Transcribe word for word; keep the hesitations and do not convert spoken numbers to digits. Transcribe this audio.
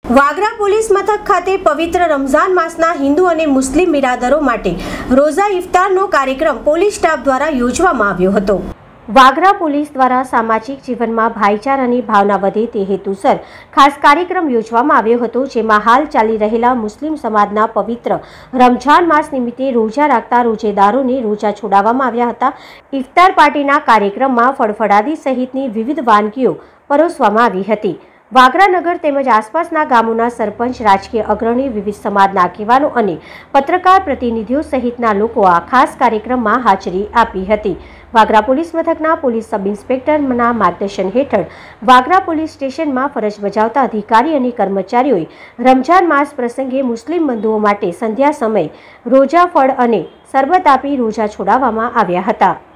Vagra police મથક ખાતે પવિત્ર રમઝાન માસના હિન્દુ અને મુસ્લિમ બિરાદરો માટે રોઝા ઇફતારનો કાર્યક્રમ પોલીસ સ્ટાફ દ્વારા યોજવામાં આવ્યો હતો। વાગરા પોલીસ દ્વારા સામાજિક જીવનમાં ભાઈચારાની ભાવના વધે તે હેતુસર ખાસ કાર્યક્રમ યોજવામાં આવ્યો હતો, જેમાં હાલ ચાલી રહેલા મુસ્લિમ સમાજના પવિત્ર રમઝાન માસ નિમિત્તે રોજા રાખતા રોજેદારોને રોજા છોડાવવામાં આવ્યા હતા। ઇફતાર પાર્ટીના કાર્યક્રમમાં ફળફળાદી સહિતની વિવિધ વાનગીઓ પરોસવામાં આવી હતી। વાગરા નગર તેમજ આસપાસના ગામોના સરપંચ, રાજકીય અગ્રણી, વિવિધ સમાજના આગેવાનો અને પત્રકાર પ્રતિનિધિઓ સહિતના લોકો આ ખાસ કાર્યક્રમમાં હાજરી આપી હતી। વાગરા પોલીસ મથકના પોલીસ સબ ઇન્સ્પેક્ટરના માર્ગદર્શન હેઠળ વાગરા પોલીસ સ્ટેશનમાં ફરજ બજાવતા અધિકારી અને કર્મચારીઓએ રમઝાન માસ પ્રસંગે મુસ્લિમ બંધુઓ માટે સંધ્યા સમયે રોજા ફળ અને શરબત આપી રોજા છોડાવવામાં આવ્યા હતા।